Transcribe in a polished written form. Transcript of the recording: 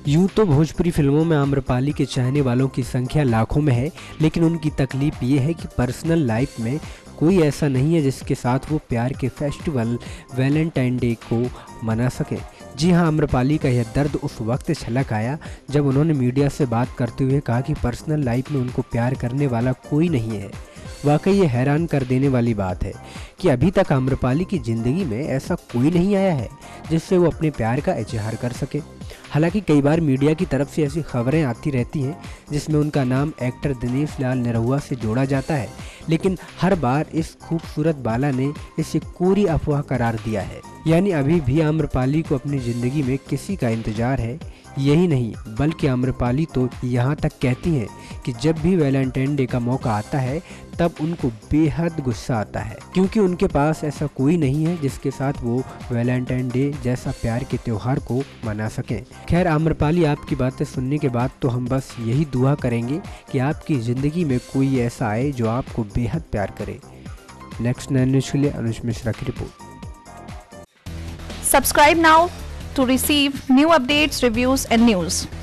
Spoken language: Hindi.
यूं तो भोजपुरी फिल्मों में आम्रपाली के चाहने वालों की संख्या लाखों में है, लेकिन उनकी तकलीफ ये है कि पर्सनल लाइफ में कोई ऐसा नहीं है जिसके साथ वो प्यार के फेस्टिवल वैलेंटाइन डे को मना सके। जी हाँ, आम्रपाली का यह दर्द उस वक्त छलक आया जब उन्होंने मीडिया से बात करते हुए कहा कि पर्सनल लाइफ में उनको प्यार करने वाला कोई नहीं है। वाकई ये हैरान कर देने वाली बात है कि अभी तक आम्रपाली की ज़िंदगी में ऐसा कोई नहीं आया है जिससे वो अपने प्यार का इजहार कर सके। हालांकि कई बार मीडिया की तरफ से ऐसी खबरें आती रहती हैं जिसमें उनका नाम एक्टर दिनेश लाल निरहुआ से जोड़ा जाता है, लेकिन हर बार इस खूबसूरत बाला ने इसे कोरी अफवाह करार दिया है। यानी अभी भी आम्रपाली को अपनी ज़िंदगी में किसी का इंतजार है। यही नहीं, बल्कि आम्रपाली तो यहाँ तक कहती हैं कि जब भी वैलेंटाइन डे का मौका आता है तब उनको बेहद गुस्सा आता है, क्योंकि उनके पास ऐसा कोई नहीं है जिसके साथ वो वैलेंटाइन डे जैसा प्यार के त्योहार को मना सकें। खैर, आम्रपाली आपकी बातें सुनने के बाद तो हम बस यही दुआ करेंगे कि आपकी ज़िंदगी में कोई ऐसा आए जो आपको बेहद प्यार करे। नेक्स्ट 9 न्यूज़ के लिए अनुज मिश्रा की report. Subscribe now to receive new updates, reviews and news.